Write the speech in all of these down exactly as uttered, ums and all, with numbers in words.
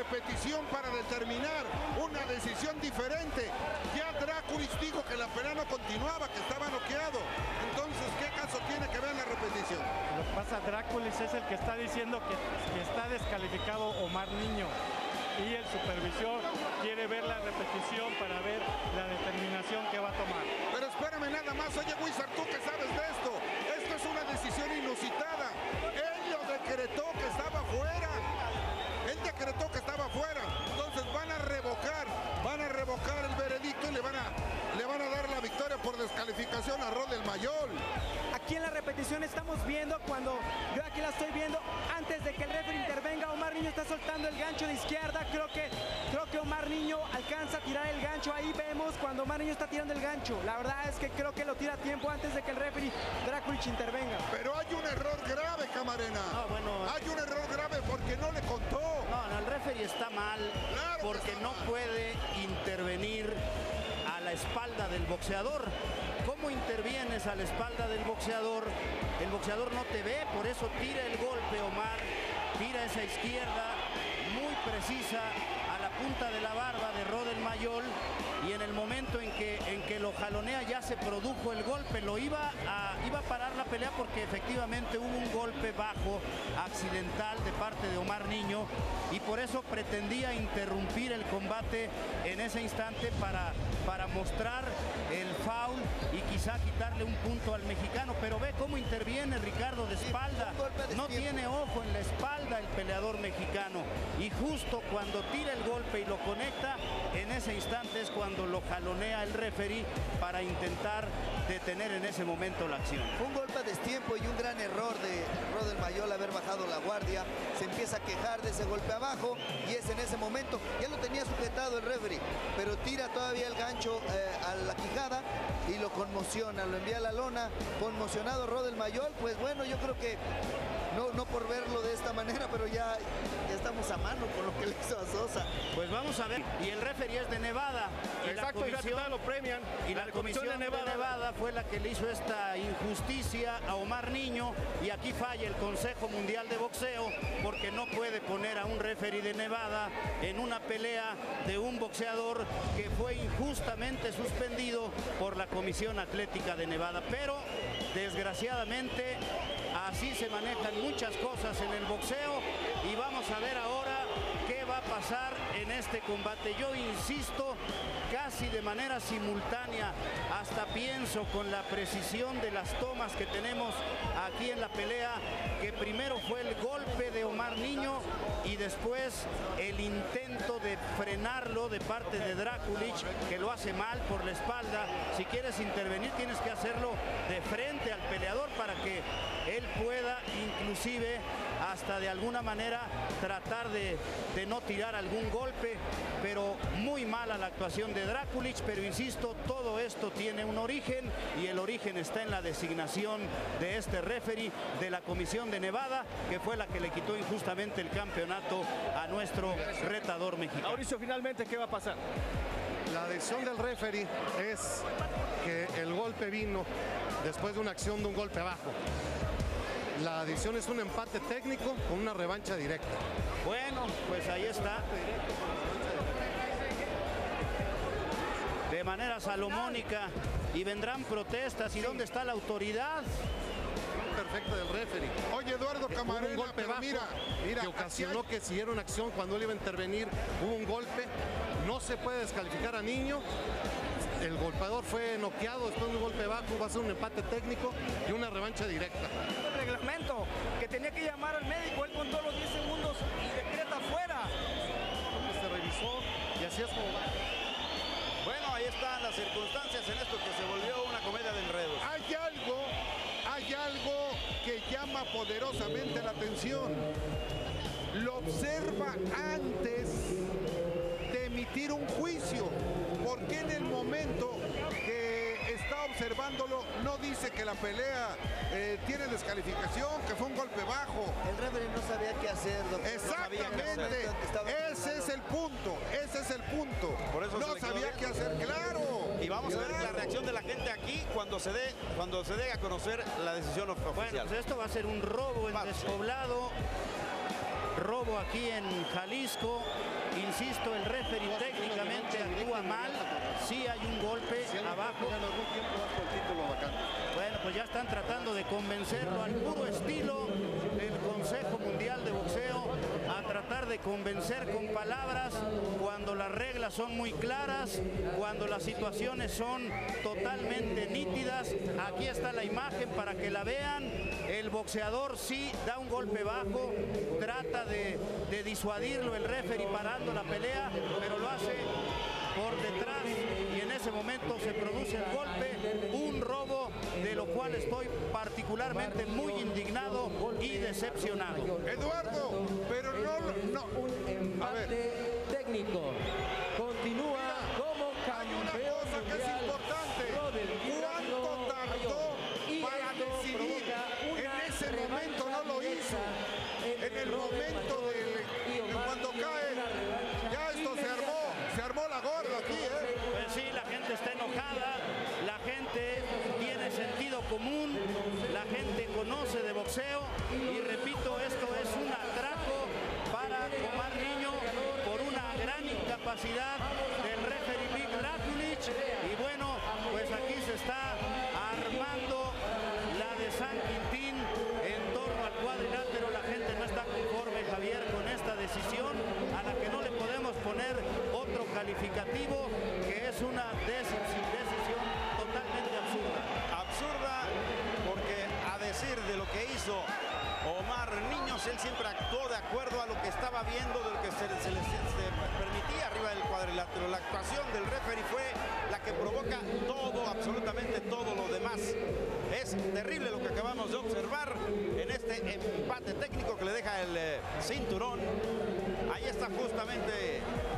repetición para determinar una decisión diferente. Ya Draculich dijo que la pelea no continuaba, que estaba noqueado. Entonces, ¿qué caso tiene que ver la repetición? Lo que pasa, Draculich es el que está diciendo que, que está descalificado Omar Niño. Y el supervisor quiere ver la repetición para ver la determinación que va a tomar. Pero espérame nada más, oye Wizard, tú que sabes de esto, esto es una decisión inusitada. Él lo decretó que estaba fuera. Él decretó que estaba fuera. Entonces van a revocar, van a revocar el veredicto y le van a, le van a dar la victoria por descalificación a Rodel Mayol. Aquí en la repetición estamos viendo cuando, yo aquí la estoy viendo, antes de que el referee intervenga, Omar Niño está soltando el gancho de izquierda. Creo que, creo que Omar Niño alcanza a tirar el gancho. Ahí vemos cuando Omar Niño está tirando el gancho. La verdad es que creo que lo tira a tiempo antes de que el referee Draculich intervenga. Pero hay un error grave, Camarena. No, bueno, hay un error grave porque no le contó. No, no, el referee está mal claro porque está no mal. puede intervenir a la espalda del boxeador. ¿Cómo intervienes a la espalda del boxeador? El boxeador no te ve, por eso tira el golpe Omar, tira esa izquierda muy precisa a la punta de la barba de Rodel Mayol, y en el momento en que, en que lo jalonea ya se produjo el golpe. Lo iba a, iba a parar la pelea porque efectivamente hubo un golpe bajo accidental de parte de Omar Niño, y por eso pretendía interrumpir el combate en ese instante para, para mostrar el foul y quizá quitarle un punto al mexicano. Pero ve cómo interviene Ricardo de espalda, no tiene ojo en la espalda el peleador mexicano, y justo cuando tira el golpe y lo conecta, en ese instante es cuando lo jalonea el referee para intentar detener en ese momento la acción. Fue un golpe a destiempo y un gran error de Rodel Mayol haber bajado la guardia. Se empieza a quejar de ese golpe abajo y es en ese momento, ya lo tenía sujetado el referee, pero tira todavía el gancho eh, a la quijada y lo conmociona, lo envía a la lona. Conmocionado Rodel Mayol, pues bueno, yo creo que no, no por verlo de esta manera, pero ya, ya estamos a mano con lo que le hizo a Sosa. Pues vamos a ver, y el referee es de Nevada. Y Exacto, la comisión, y lo premian. y la, la comisión, comisión de, Nevada. de Nevada fue la que le hizo esta injusticia a Omar Niño, y aquí falla el Consejo Mundial de Boxeo porque no puede poner a un referee de Nevada en una pelea de un boxeador que fue injustamente suspendido por la Comisión Atlética de Nevada. Pero desgraciadamente así se manejan muchas cosas en el boxeo, y vamos a ver ahora qué va a pasar en este combate. Yo insisto, casi de manera simultánea, hasta pienso con la precisión de las tomas que tenemos aquí en la pelea, que primero fue el golpe de Omar Niño y después el intento de frenarlo de parte de Draculich, que lo hace mal por la espalda. Si quieres intervenir tienes que hacerlo de frente al peleador para que él pueda inclusive hasta de alguna manera tratar de, de no tirar algún golpe. Pero muy mala la actuación de Draculich, pero insisto, todo esto tiene un origen, y el origen está en la designación de este referee de la Comisión de Nevada, que fue la que le quitó injustamente el campeonato a nuestro retador mexicano. Mauricio, finalmente, ¿qué va a pasar? La decisión del referee es que el golpe vino después de una acción de un golpe bajo. La decisión es un empate técnico con una revancha directa. Bueno, pues ahí está. De manera salomónica, y vendrán protestas. ¿Y sí. dónde está la autoridad? Perfecto del referee. Oye, Eduardo Camarena, un golpe bajo mira, mira, que ocasionó hay... que siguiera una acción cuando él iba a intervenir. Hubo un golpe, no se puede descalificar a Niño. El golpeador fue noqueado después de un golpe bajo, va a ser un empate técnico y una revancha directa. El reglamento, que tenía que llamar al médico, él contó los diez segundos y decreta fuera. Se revisó y así es como va. Bueno, ahí están las circunstancias en esto que se volvió una comedia de enredos. Hay algo, hay algo que llama poderosamente la atención. Lo observa antes de emitir un juicio. Porque en el momento que está observándolo no dice que la pelea eh, tiene descalificación, que fue un golpe bajo? El referee no sabía qué hacer, doctor. Exactamente, no sabía qué hacer. ese es el punto, ese es el punto. Por eso no sabía qué hacer, claro. Y vamos claro. a ver la reacción de la gente aquí cuando se dé, cuando se dé a conocer la decisión oficial. Bueno, pues esto va a ser un robo en despoblado. robo aquí en Jalisco. Insisto, el referee técnicamente actúa mal. Sí hay un golpe abajo. Bueno, pues ya están tratando de convencerlo al puro estilo del Consejo Mundial de Boxeo, a tratar de convencer con palabras cuando las reglas son muy claras, cuando las situaciones son totalmente nítidas. Aquí está la imagen para que la vean. El boxeador sí da un golpe bajo, trata de, de disuadirlo el referee parando la pelea, pero lo hace por detrás y en ese momento se produce el golpe, un robo de lo cual estoy particularmente muy indignado y decepcionado. Eduardo, pero no, no. Un empate técnico. Continúa Mira, como campeón hay una cosa que es importante. ¿Cuánto tardó para decidir? En ese momento no lo hizo. En el momento de cuando cae, ya esto se armó, se armó la gorda aquí, ¿eh? Pues sí, la gente está enojada, la gente tiene sentido común, la gente conoce de boxeo y repito, esto es un atraco para Omar Niño por una gran incapacidad del referee Vic Lakulich. Y bueno, pues aquí se está armando la de San Quintín en torno al cuadrilátero. La gente no está conforme, Javier, con esta decisión a la que no le podemos poner otro calificativo, que es una decisión totalmente absurda. Absurda porque, a decir de lo que hizo Omar Niños, él siempre actuó de acuerdo a lo que estaba viendo, de lo que se, se le se permitía arriba del cuadrilátero. La actuación del referee fue la que provoca todo, absolutamente todo lo demás. Es terrible lo que acabamos de observar en este empate técnico que le deja el eh, cinturón. Ahí está justamente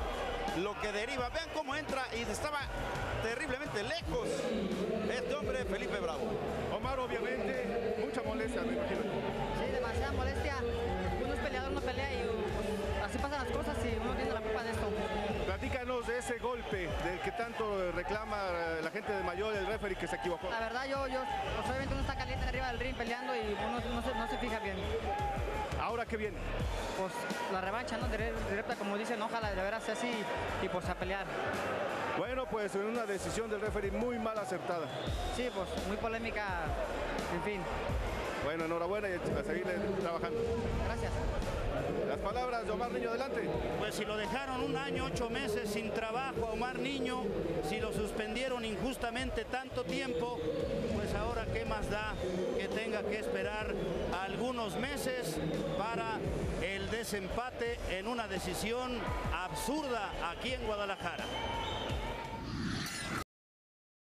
lo que deriva. Vean cómo entra y estaba terriblemente lejos este hombre, Felipe Bravo. Omar, obviamente, mucha molestia, me imagino. Sí, demasiada molestia. Uno es peleador, no pelea y pues, así pasan las cosas y uno tiene la culpa de esto. Platícanos de ese golpe del que tanto reclama la gente de Mayor, el referee que se equivocó. La verdad, yo, yo pues, obviamente uno está caliente arriba del ring peleando y uno no se, no se fija bien. ¿Ahora qué viene? Pues la revancha, ¿no? Directa, como dicen, ojalá de veras sea así y pues a pelear. Bueno, pues en una decisión del referee muy mal acertada. Sí, pues muy polémica, en fin. Bueno, enhorabuena y a seguirle trabajando. Gracias. Las palabras de Omar Niño, adelante. Pues si lo dejaron un año, ocho meses sin trabajo a Omar Niño, si lo suspendieron injustamente tanto tiempo, pues ahora qué más da que tenga que esperar algunos meses para el desempate en una decisión absurda aquí en Guadalajara.